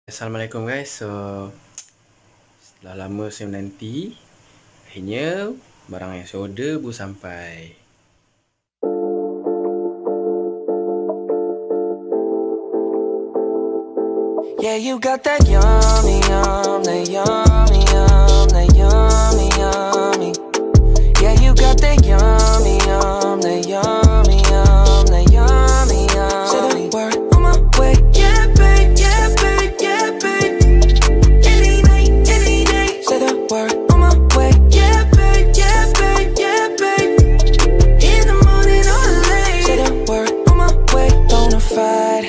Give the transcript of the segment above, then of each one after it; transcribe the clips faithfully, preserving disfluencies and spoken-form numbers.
Assalamualaikum guys. So setelah lama saya menanti, akhirnya barang yang saya order pun sampai. Yeah, you got that yummy, yum, that yummy, yum, that yummy, yummy. Yeah, you got that yummy, yum, that yummy, yum, that yummy, yummy. Say the word on my way. Yeah, babe, yeah, babe, yeah, babe. Any night, any day. Say the word on my way. Yeah, babe, yeah, babe, yeah, babe. In the morning or late. Say the word on my way. Bonafide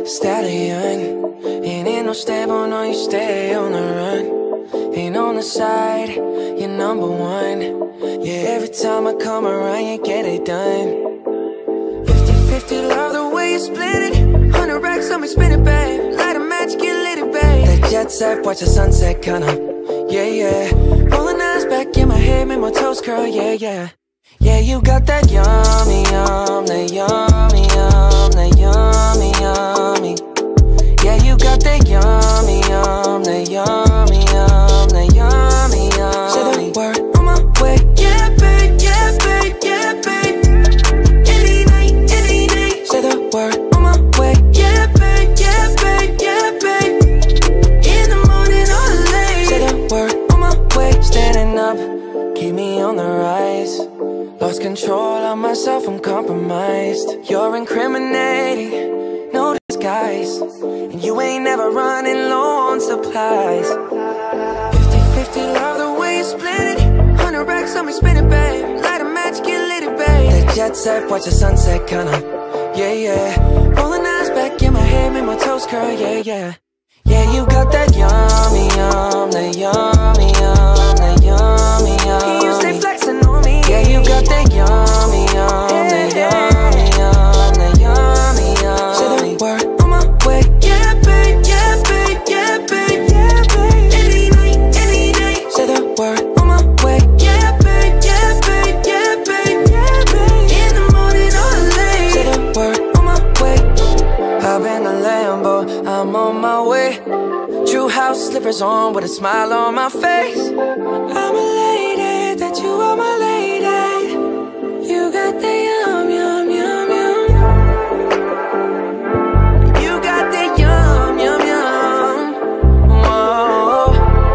stallion. Ain't no stable, no, you stay on the run. Ain't on the side, you're number one. Yeah, every time I come around, you get it done. Fifty fifty, love the way you split it. Hundred racks on me, spin it, babe. Light a match, get lit, it, babe. That jet set, watch the sunset, kinda. Yeah, yeah. Rolling eyes back in my head, make my toes curl, yeah, yeah. Yeah, you got that yummy, yum, that yummy, yum, that yummy, yummy. Yeah, you got that yummy, yum, that yummy, yum, that yummy, yum. Say the word on my way. Yeah, babe, yeah, babe, yeah, babe. Any night, any day. Say the word on my way. Yeah, babe, yeah, babe, yeah, babe. In the morning or late. Say the word on my way. Standing up, keep me on the rise. Lost control of myself, I'm compromised. You're incriminating, no disguise. And you ain't never running low on supplies. Fifty fifty, love the way you split it. Hundred racks on me, spin it, babe. Light a match, get lit, it, babe. That jet set, watch the sunset, kinda. Yeah, yeah. Rolling eyes back in my head, make my toes curl, yeah, yeah. Yeah, you got that yummy, yum, that yummy, yum, that yummy, yummy. You stay flexing on me. Yeah, you got that yummy, yum, that yummy, yum, that yummy, yum. Say the word on my way. Yeah, babe, yeah, babe, yeah, babe, yeah, babe. Any night, any day. Say the word on my way. Yeah, babe, yeah, babe, yeah, babe, yeah, babe. In the morning or late. Say the word on my way. Hop in the Lambo, I'm on my way. True house slippers on with a smile on my face. I'm elated that you are my lady. You got the yum, yum, yum, yum. You got the yum, yum, yum. Whoa.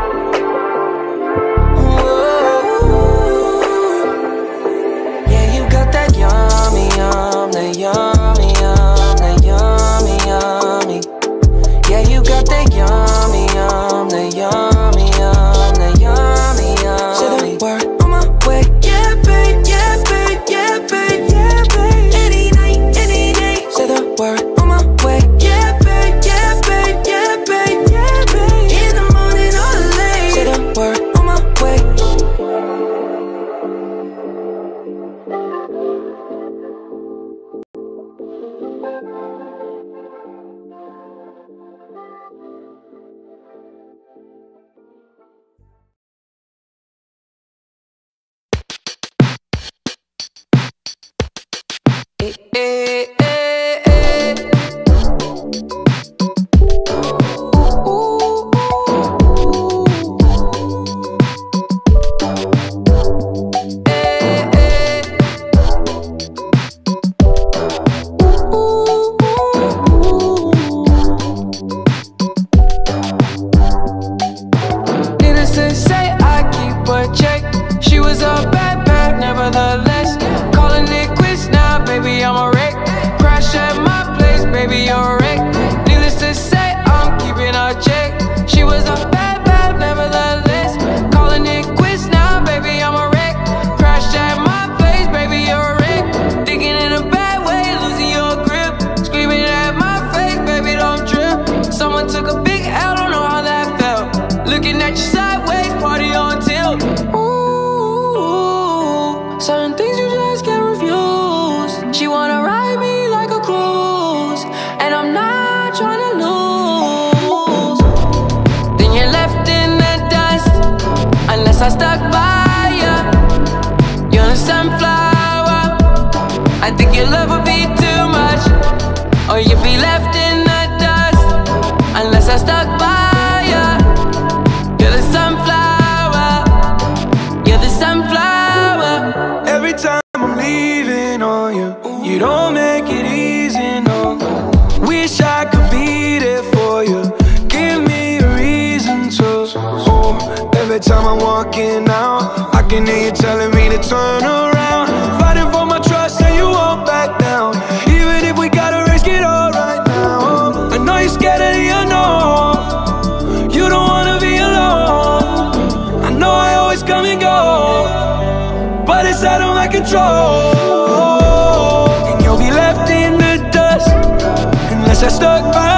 Whoa. Yeah, you got that yummy, yum, that yummy, yum, that yummy, yummy. Yeah, you got that yummy, yum, that yummy, yum, that yummy, yum. Say the word on my way. Yeah, babe, yeah, babe, yeah, babe, yeah, babe. Any night, any day. Say the word on my way. Yeah, babe, yeah, babe, yeah, babe, yeah, babe. In the morning or late. Say the word on my way. Eh, eh, eh, eh. Ooh, ooh, ooh. Eh, eh. Ooh, ooh, ooh. Needless to say, I keep a check. She was a bad, bad, nevertheless. Calling it quits now, baby, I'm a wreck. Crash at my place, baby, you're a wreck. Needless to say, I'm keeping a check. She was a bad, bad, nevertheless. Calling it quits now, baby, I'm a wreck. Crash at my place, baby, you're a wreck. Thinking in a bad way, losing your grip. Screaming at my face, baby, don't trip. Someone took a big L, don't know how that felt. Looking at you sideways, party on tilt. Ooh, certain things you just can't refuse. She wanna ride me like a cruise, and I'm not trying to lose. Then you're left in the dust, unless I stuck by ya. You're a sunflower, I think your love would be too much, or you'd be left in the dust, unless I stuck by time I'm walking out, I can hear you telling me to turn around. Fighting for my trust and you won't back down. Even if we gotta risk it all right now. I know you're scared of the unknown. You don't wanna be alone. I know I always come and go, but it's out of my control. And you'll be left in the dust unless I stuck by